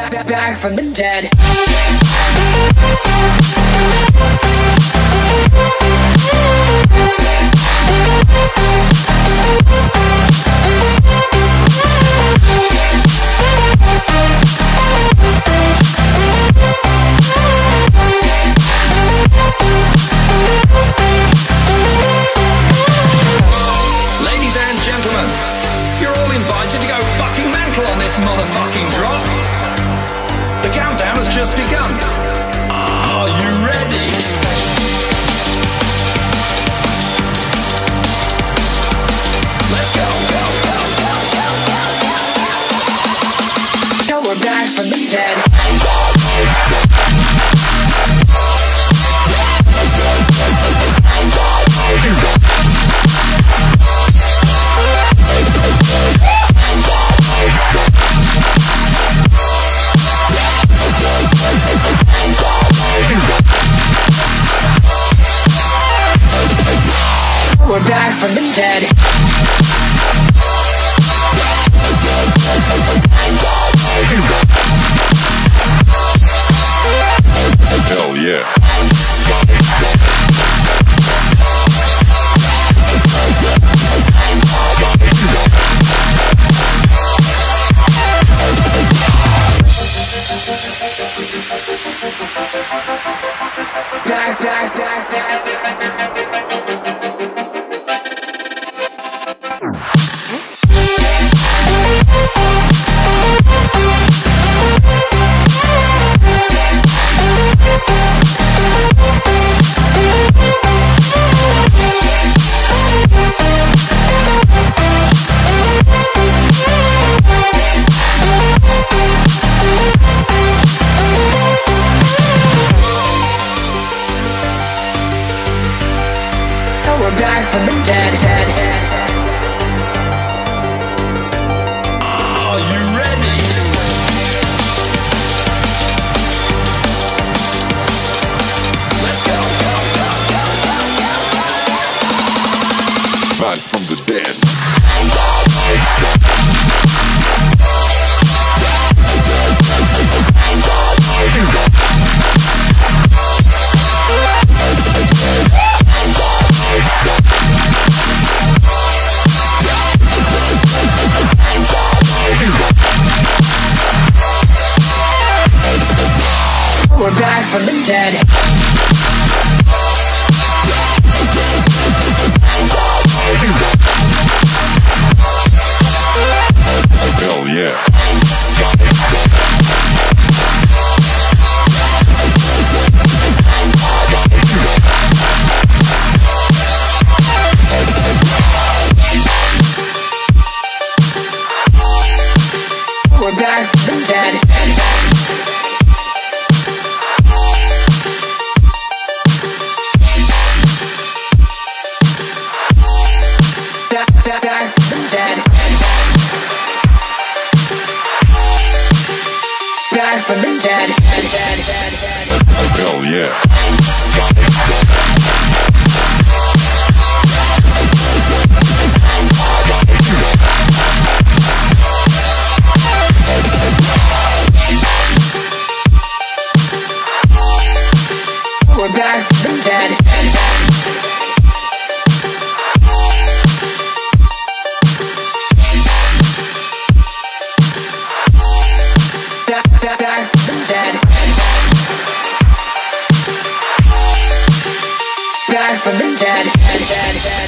back from the dead. Ladies and gentlemen, you're all invited to go fucking mental on this motherfucking drop. The countdown has just begun. Are you ready? Let's go. Now we're back from the dead. We're back from the dead. Hell yeah. Back. We're back from the dead. Are you ready? Let's go. Back from the dead. We're back from the dead. Hell yeah. We're back from the dead. Back from the dead. Back from the dead. Hell yeah. We're back from the dead. Back from the dead. Back from the dead.